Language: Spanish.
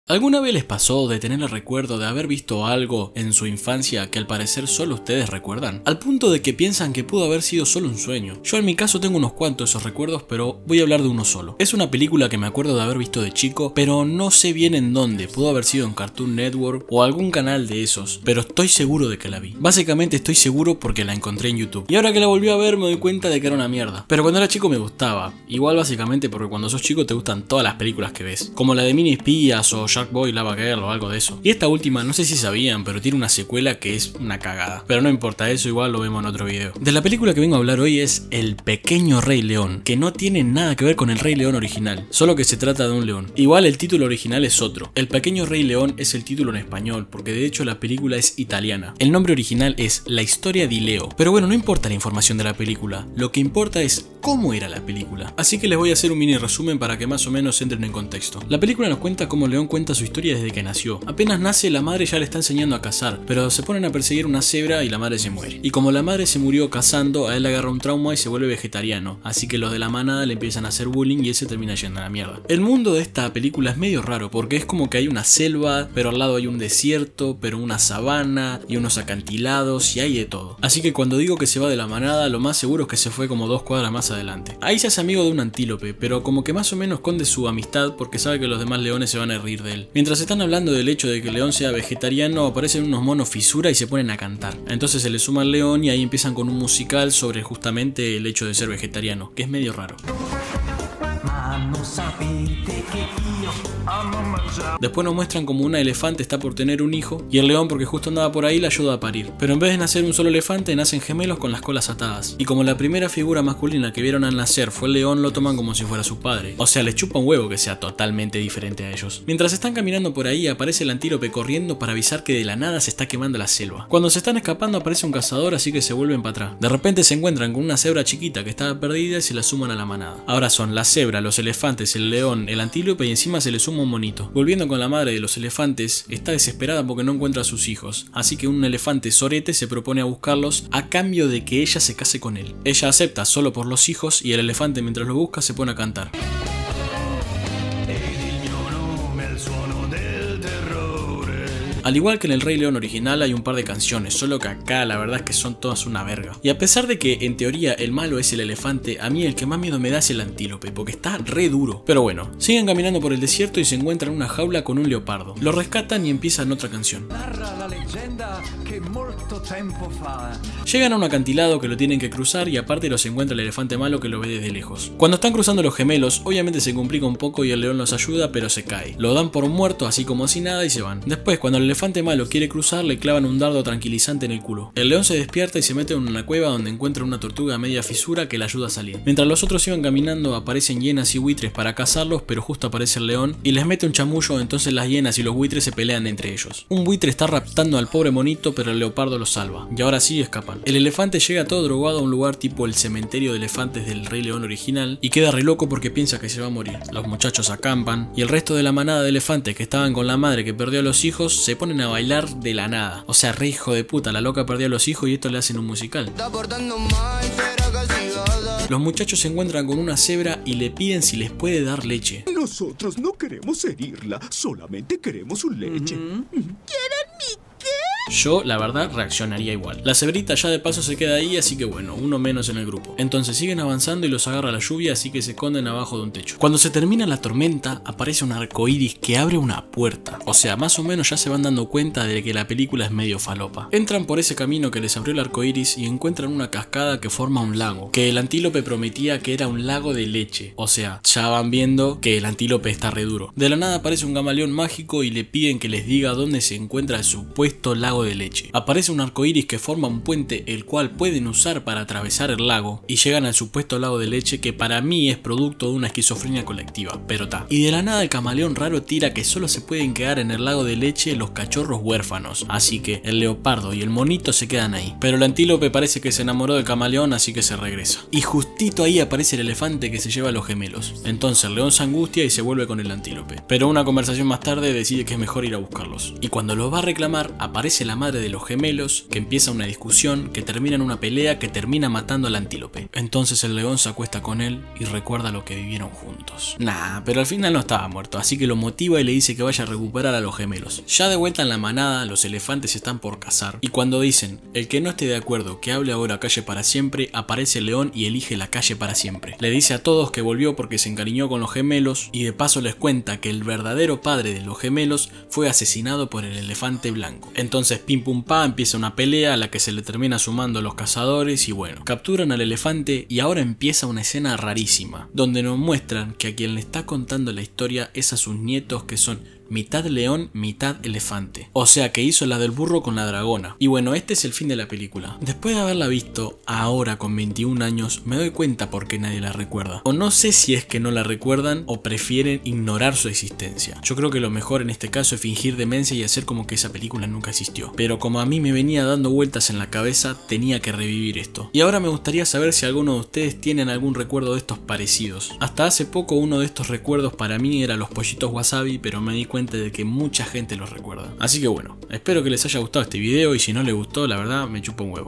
¿Alguna vez les pasó de tener el recuerdo de haber visto algo en su infancia que al parecer solo ustedes recuerdan? Al punto de que piensan que pudo haber sido solo un sueño. Yo en mi caso tengo unos cuantos de esos recuerdos, pero voy a hablar de uno solo. Es una película que me acuerdo de haber visto de chico, pero no sé bien en dónde. Pudo haber sido en Cartoon Network o algún canal de esos, pero estoy seguro de que la vi. Básicamente estoy seguro porque la encontré en YouTube. Y ahora que la volví a ver me doy cuenta de que era una mierda. Pero cuando era chico me gustaba. Igual básicamente porque cuando sos chico te gustan todas las películas que ves. Como la de Mini Espías o Shark Boy Lava Girl o algo de eso. Y esta última, no sé si sabían, pero tiene una secuela que es una cagada. Pero no importa, eso igual lo vemos en otro video. De la película que vengo a hablar hoy es El Pequeño Rey León, que no tiene nada que ver con el Rey León original, solo que se trata de un león. Igual el título original es otro. El Pequeño Rey León es el título en español, porque de hecho la película es italiana. El nombre original es La Historia di Leo. Pero bueno, no importa la información de la película, lo que importa es cómo era la película. Así que les voy a hacer un mini resumen para que más o menos entren en contexto. La película nos cuenta cómo León cuenta su historia desde que nació. Apenas nace, la madre ya le está enseñando a cazar, pero se ponen a perseguir una cebra y la madre se muere. Y como la madre se murió cazando, a él le agarra un trauma y se vuelve vegetariano, así que los de la manada le empiezan a hacer bullying y él se termina yendo a la mierda. El mundo de esta película es medio raro, porque es como que hay una selva, pero al lado hay un desierto, pero una sabana y unos acantilados y hay de todo. Así que cuando digo que se va de la manada, lo más seguro es que se fue como 2 cuadras más adelante. Ahí se hace amigo de un antílope, pero como que más o menos esconde su amistad porque sabe que los demás leones se van a reír de él. Mientras están hablando del hecho de que el león sea vegetariano, aparecen unos monos fisura y se ponen a cantar. Entonces se le suma al león y ahí empiezan con un musical sobre justamente el hecho de ser vegetariano, que es medio raro. Después nos muestran como una elefante está por tener un hijo y el león, porque justo andaba por ahí, la ayuda a parir. Pero en vez de nacer un solo elefante, nacen gemelos con las colas atadas. Y como la primera figura masculina que vieron al nacer fue el león, lo toman como si fuera su padre. O sea, les chupa un huevo que sea totalmente diferente a ellos. Mientras están caminando por ahí, aparece el antílope corriendo para avisar que de la nada se está quemando la selva. Cuando se están escapando aparece un cazador, así que se vuelven para atrás. De repente se encuentran con una cebra chiquita que estaba perdida y se la suman a la manada. Ahora son la cebra, los elefantes, el león, el antílope y encima se le suma un monito. Volviendo con la madre de los elefantes, está desesperada porque no encuentra a sus hijos, así que un elefante sorete se propone a buscarlos a cambio de que ella se case con él. Ella acepta solo por los hijos y el elefante, mientras lo busca, se pone a cantar. Al igual que en el Rey León original hay un par de canciones, solo que acá la verdad es que son todas una verga. Y a pesar de que en teoría el malo es el elefante, a mí el que más miedo me da es el antílope, porque está re duro. Pero bueno, siguen caminando por el desierto y se encuentran una jaula con un leopardo. Lo rescatan y empiezan otra canción. Llegan a un acantilado que lo tienen que cruzar y aparte los encuentra el elefante malo que lo ve desde lejos. Cuando están cruzando los gemelos, obviamente se complica un poco y el león los ayuda, pero se cae. Lo dan por muerto así como si nada y se van. Después, cuando el elefante malo quiere cruzar, le clavan un dardo tranquilizante en el culo. El león se despierta y se mete en una cueva donde encuentra una tortuga a media fisura que le ayuda a salir. Mientras los otros iban caminando, aparecen hienas y buitres para cazarlos, pero justo aparece el león y les mete un chamullo, entonces las hienas y los buitres se pelean entre ellos. Un buitre está raptando al pobre monito, pero el leopardo lo salva. Y ahora sí escapan. El elefante llega todo drogado a un lugar tipo el cementerio de elefantes del Rey León original y queda re loco porque piensa que se va a morir. Los muchachos acampan y el resto de la manada de elefantes que estaban con la madre que perdió a los hijos se ponen a bailar de la nada. O sea, re hijo de puta, la loca perdió a los hijos y esto le hacen un musical. Los muchachos se encuentran con una cebra y le piden si les puede dar leche. Nosotros no queremos herirla, solamente queremos su leche. ¿Quieren mi qué? Yo, la verdad, reaccionaría igual. La cebrita ya de paso se queda ahí, así que bueno, uno menos en el grupo. Entonces siguen avanzando y los agarra la lluvia, así que se esconden abajo de un techo. Cuando se termina la tormenta, aparece un arcoíris que abre una puerta. O sea, más o menos ya se van dando cuenta de que la película es medio falopa. Entran por ese camino que les abrió el arcoíris y encuentran una cascada que forma un lago, que el antílope prometía que era un lago de leche. O sea, ya van viendo que el antílope está re duro. De la nada aparece un camaleón mágico y le piden que les diga dónde se encuentra el supuesto lago de leche. Aparece un arcoíris que forma un puente el cual pueden usar para atravesar el lago y llegan al supuesto lago de leche, que para mí es producto de una esquizofrenia colectiva, pero ta. Y de la nada el camaleón raro tira que solo se pueden quedar en el lago de leche los cachorros huérfanos, así que el leopardo y el monito se quedan ahí. Pero el antílope parece que se enamoró del camaleón, así que se regresa. Y justito ahí aparece el elefante que se lleva a los gemelos. Entonces el león se angustia y se vuelve con el antílope. Pero una conversación más tarde decide que es mejor ir a buscarlos. Y cuando los va a reclamar, aparece la la madre de los gemelos, que empieza una discusión, que termina en una pelea, que termina matando al antílope. Entonces el león se acuesta con él y recuerda lo que vivieron juntos. Nah, pero al final no estaba muerto, así que lo motiva y le dice que vaya a recuperar a los gemelos. Ya de vuelta en la manada, los elefantes están por cazar, y cuando dicen, el que no esté de acuerdo que hable ahora calle para siempre, aparece el león y elige la calle para siempre. Le dice a todos que volvió porque se encariñó con los gemelos, y de paso les cuenta que el verdadero padre de los gemelos fue asesinado por el elefante blanco. Entonces pim pum pa empieza una pelea a la que se le termina sumando los cazadores y bueno, capturan al elefante y ahora empieza una escena rarísima, donde nos muestran que a quien le está contando la historia es a sus nietos que son mitad león, mitad elefante. O sea que hizo la del burro con la dragona. Y bueno, este es el fin de la película. Después de haberla visto, ahora con 21 años, me doy cuenta por qué nadie la recuerda. O no sé si es que no la recuerdan o prefieren ignorar su existencia. Yo creo que lo mejor en este caso es fingir demencia y hacer como que esa película nunca existió. Pero como a mí me venía dando vueltas en la cabeza, tenía que revivir esto. Y ahora me gustaría saber si alguno de ustedes tienen algún recuerdo de estos parecidos. Hasta hace poco uno de estos recuerdos para mí era los pollitos wasabi, pero me di cuenta de que mucha gente los recuerda. Así que bueno, espero que les haya gustado este video y si no les gustó, la verdad me chupa un huevo.